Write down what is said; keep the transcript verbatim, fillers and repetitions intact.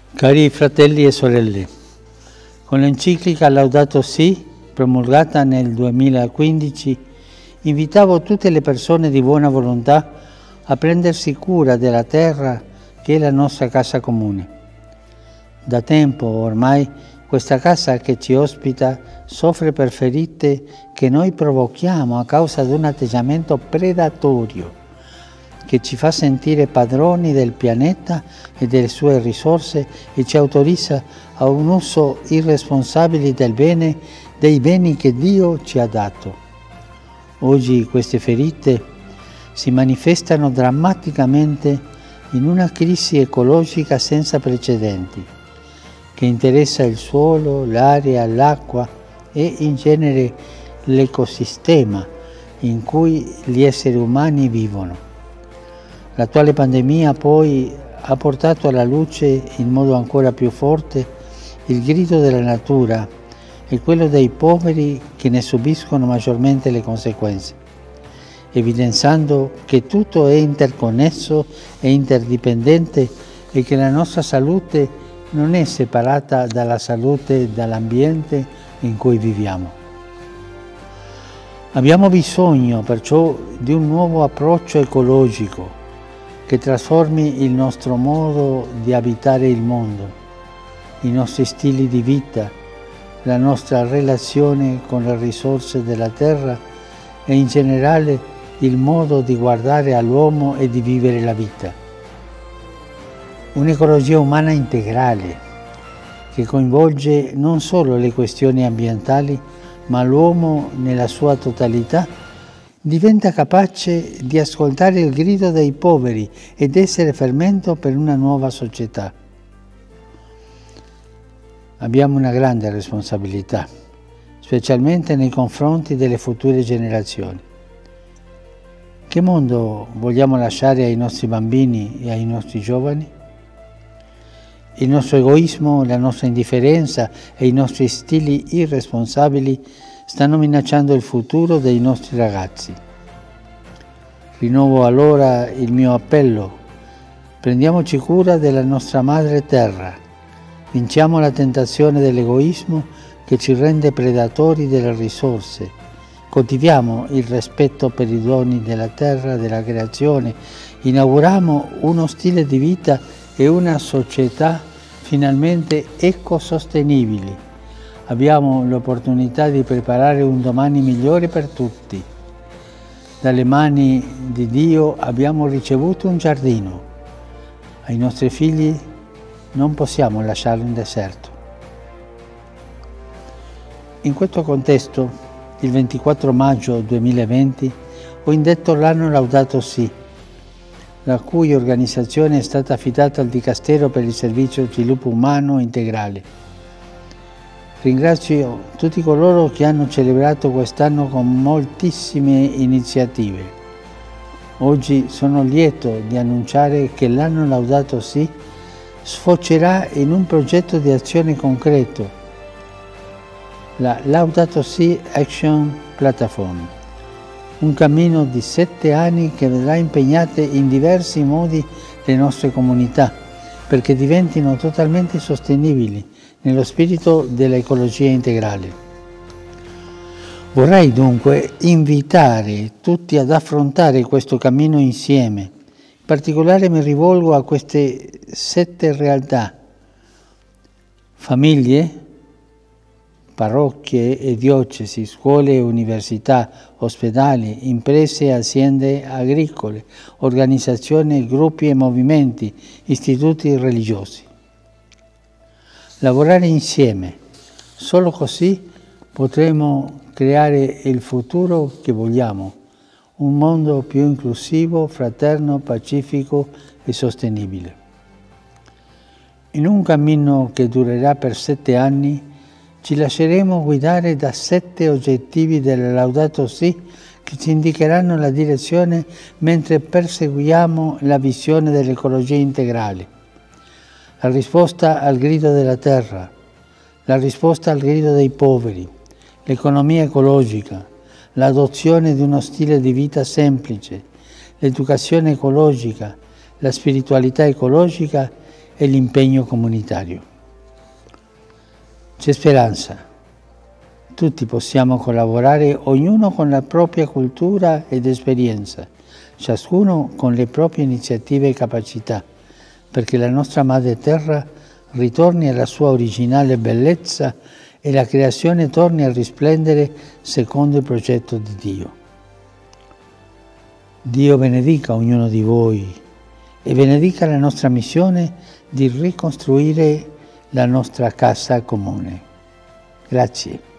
Cari fratelli e sorelle, con l'enciclica Laudato Si, promulgata nel duemilaquindici, invitavo tutte le persone di buona volontà a prendersi cura della terra che è la nostra casa comune. Da tempo ormai questa casa che ci ospita soffre per ferite che noi provochiamo a causa di un atteggiamento predatorio che ci fa sentire padroni del pianeta e delle sue risorse e ci autorizza a un uso irresponsabile del bene, dei beni che Dio ci ha dato. Oggi queste ferite si manifestano drammaticamente in una crisi ecologica senza precedenti, che interessa il suolo, l'aria, l'acqua e in genere l'ecosistema in cui gli esseri umani vivono. L'attuale pandemia poi ha portato alla luce in modo ancora più forte il grido della natura e quello dei poveri che ne subiscono maggiormente le conseguenze, evidenziando che tutto è interconnesso e interdipendente e che la nostra salute non è separata dalla salute dall'ambiente in cui viviamo. Abbiamo bisogno perciò di un nuovo approccio ecologico che trasformi il nostro modo di abitare il mondo, i nostri stili di vita, la nostra relazione con le risorse della terra e in generale il modo di guardare all'uomo e di vivere la vita. Un'ecologia umana integrale che coinvolge non solo le questioni ambientali, ma l'uomo nella sua totalità, diventa capace di ascoltare il grido dei poveri ed essere fermento per una nuova società. Abbiamo una grande responsabilità, specialmente nei confronti delle future generazioni. Che mondo vogliamo lasciare ai nostri bambini e ai nostri giovani? Il nostro egoismo, la nostra indifferenza e i nostri stili irresponsabili stanno minacciando il futuro dei nostri ragazzi. Rinnovo allora il mio appello: prendiamoci cura della nostra madre terra, vinciamo la tentazione dell'egoismo che ci rende predatori delle risorse, coltiviamo il rispetto per i doni della terra, della creazione, inauguriamo uno stile di vita e una società finalmente ecosostenibili. Abbiamo l'opportunità di preparare un domani migliore per tutti. Dalle mani di Dio abbiamo ricevuto un giardino. Ai nostri figli non possiamo lasciarlo in deserto. In questo contesto, il ventiquattro maggio duemilaventi, ho indetto l'anno Laudato Si, la cui organizzazione è stata affidata al Dicastero per il Servizio Sviluppo Umano Integrale. Ringrazio tutti coloro che hanno celebrato quest'anno con moltissime iniziative. Oggi sono lieto di annunciare che l'anno Laudato Si sfocerà in un progetto di azione concreto, la Laudato Si Action Platform, un cammino di sette anni che vedrà impegnate in diversi modi le nostre comunità perché diventino totalmente sostenibili nello spirito dell'ecologia integrale. Vorrei dunque invitare tutti ad affrontare questo cammino insieme. In particolare mi rivolgo a queste sette realtà: famiglie, parrocchie e diocesi, scuole e università, ospedali, imprese e aziende agricole, organizzazioni, gruppi e movimenti, istituti religiosi. Lavorare insieme, solo così potremo creare il futuro che vogliamo, un mondo più inclusivo, fraterno, pacifico e sostenibile. In un cammino che durerà per sette anni, ci lasceremo guidare da sette oggettivi del Laudato Si che ci indicheranno la direzione mentre perseguiamo la visione dell'ecologia integrale. La risposta al grido della terra, la risposta al grido dei poveri, l'economia ecologica, l'adozione di uno stile di vita semplice, l'educazione ecologica, la spiritualità ecologica e l'impegno comunitario. C'è speranza. Tutti possiamo collaborare, ognuno con la propria cultura ed esperienza, ciascuno con le proprie iniziative e capacità, perché la nostra madre terra ritorni alla sua originale bellezza e la creazione torni a risplendere secondo il progetto di Dio. Dio benedica ognuno di voi e benedica la nostra missione di ricostruire la nostra casa comune. Grazie.